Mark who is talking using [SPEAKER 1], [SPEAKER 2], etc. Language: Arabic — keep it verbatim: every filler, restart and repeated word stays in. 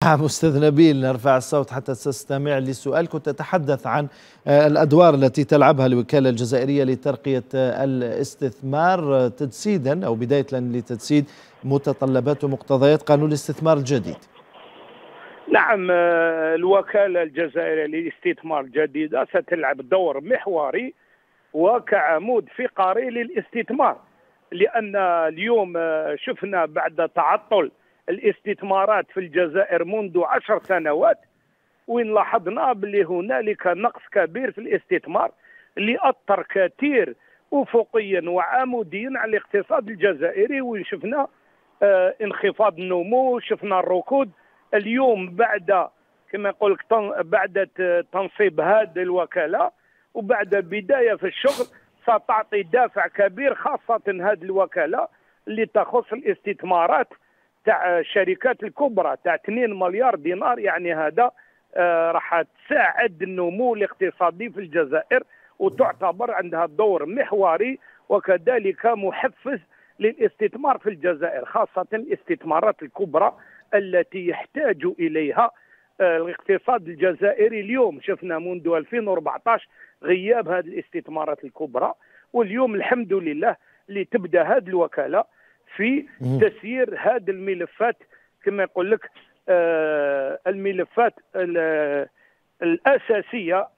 [SPEAKER 1] نعم أستاذ نبيل، نرفع الصوت حتى تستمع للسؤال. كنت أتحدث عن الأدوار التي تلعبها الوكالة الجزائرية لترقية الاستثمار تجسيدا أو بداية لتجسيد متطلبات ومقتضيات قانون الاستثمار الجديد.
[SPEAKER 2] نعم، الوكالة الجزائرية للاستثمار الجديدة ستلعب دور محوري وكعمود فقري للاستثمار، لأن اليوم شفنا بعد تعطل الاستثمارات في الجزائر منذ عشر سنوات، وين لاحظنا بلي هنالك نقص كبير في الاستثمار اللي أثر كثير أفقيا وعموديا على الاقتصاد الجزائري، وين شفنا آه انخفاض النمو، شفنا الركود. اليوم بعد كما نقول لك بعد تنصيب هذه الوكالة وبعد بداية في الشغل ستعطي دافع كبير، خاصة هذه الوكالة اللي تخص الاستثمارات تاع الشركات الكبرى تاع اثنين مليار دينار. يعني هذا آه راح تساعد النمو الاقتصادي في الجزائر، وتعتبر عندها دور محوري وكذلك محفز للاستثمار في الجزائر، خاصة الاستثمارات الكبرى التي يحتاج إليها آه الاقتصاد الجزائري. اليوم شفنا منذ ألفين وأربعة عشر غياب هذه الاستثمارات الكبرى، واليوم الحمد لله اللي تبدأ هذه الوكالة في تسيير هذه الملفات، كما يقول لك آه الملفات الأساسية